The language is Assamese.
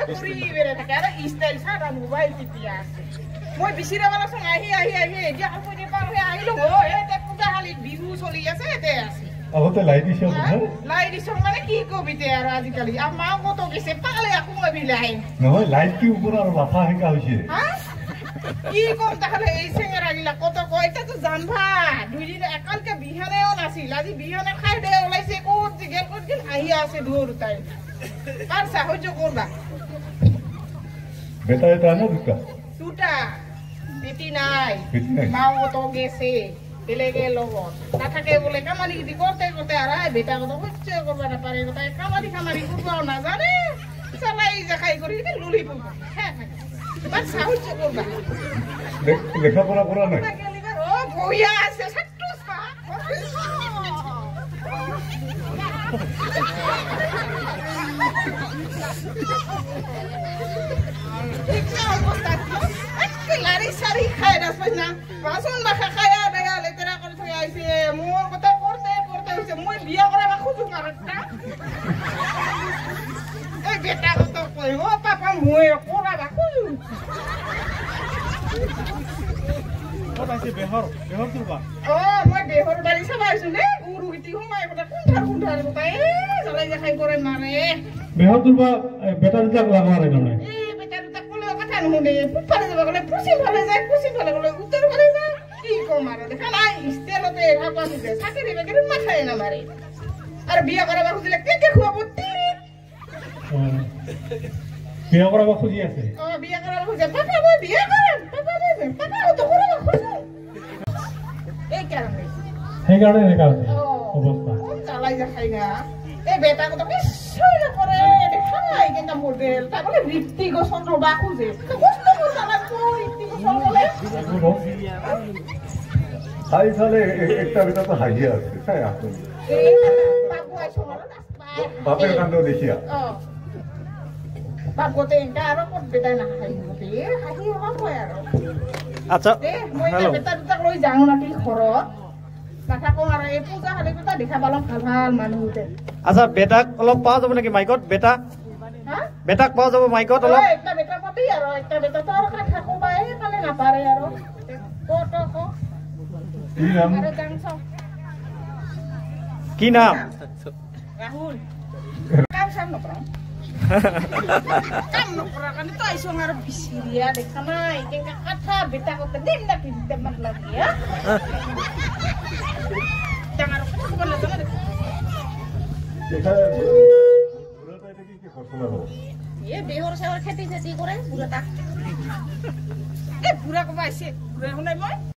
ঘুরি বেড়ে থাকে আর স্টাইল সারা মোবাইল টিপি আছে মই বিচিরা বালা সঙ্গ আহি এতিয়া আপনি পার হয়ে আইলো গো এতে পূজা হালি বিহু চলি আছে এতে আছে আগতে লাইট দিছো লাইট দিছো মানে কি কবিতে আর আজিকালি আমা কত গেছে পালে আকু বিলাই নহয় লাইট কি উপর আর লাফা হেকা হইছে হ্যাঁ কি কম তাহলে এই সেঙ্গেরা গিলা কত কয়টা তো জানবা দুই দিন একালকে বিহানেও নাছিল আজি বিহানে খাই দে ওলাইছে কোত জিগেল কোত গিল আহি আছে দূর তাই আর সাহায্য করবা বেটা এটা না দুটা বেটি নাই মাও কত গেছে বেলেগে লগত নাথাকে বলে কামারি গিদি করতে করতে আর বেটা কত হচ্ছে করবা না পারে গোটাই কামারি করবাও না জানে চালাই জাখাই করি লুলি পড়বা হ্যাঁ বাট সাহায্য করবা লেখাপড়া করা নাই ও বইয়া আছে ছাত্র সা লারি সারি খায় না সইনা বাসন মাখা খায়া দেয়া লেতেরা করে থই আইছে মোর কথা করতে হইছে মই বিয়া করে বা খুঁজু কারটা এই বেটা কত কই ও পাপা মই কোরা বা খুঁজু আছে বেহর তুলবা মই বেহর বাড়ি সবাইছো নে গুরু গিতি হুমাই কথা কোনঠার কথা এ চলাই যা খাই করে মারে বেহর তুলবা বেটা যাক লাগারে না এই বেটা তো কোলে কথা নুনে পুপারে যাবা গলে পুসি ভালে যায় গলে উত্তর ভালে যায় কি কো মারে দেখা নাই স্টেলতে ভাবা দিতে সাকেরে বেগের মাথায় না মারে আর বিয়া করাবা খুঁজলে কে খুয়াবো বিয়া করাবা খুঁজি আছে বিয়া করাবা খুঁজে পাপা মই বিয়া করাম পাপা তো করাবা খুঁজু এই কারণে সেই কারণে অবস্থা চালাই যা খাই না এই বেটা কত বিষয় না করে দেখাই কেন মডেল তা বলে ঋত্বিক চন্দ্র বা খুঁজে কষ্ট করে চালা কই ঋত্বিক চন্দ্র হাই সালে একটা বেটা তো হাইয়া আছে তাই আসুন বাবু আইছো না বাপের কান্দ দেখিয়া বাবুতে এটা আরো কত বেটা না হাই হওয়া হয় আর আচ্ছা মই বেটা দুটা লৈ যাও নাকি ঘৰত নাথাকো আৰু এই পূজা খালি কথা দেখা পালো ভাল মানুহতে আচ্ছা বেটাক অলপ পাওয়া যাব নাকি মাইকত বেটাক পাওয়া যাব মাইকত অলপ একটা বেটা পাবি আৰু একটা বেটা তো আৰু থাকো বাই কালে নাপাৰে আৰু কত কি নাম আৰু জাংছ কি নাম রাহুল কাম সাম নকৰা কাম নকৰা কাৰণে তো আইছো আৰু বিচিৰিয়া দেখা নাই কেনকা কথা বেটা কত দিন না কি দেমান লাগি হা jangan aku kemana jangan ये बेहर सेवर खेती करे बुढ़ा बुढ़ा को पाइसे बुढ़ा होने मैं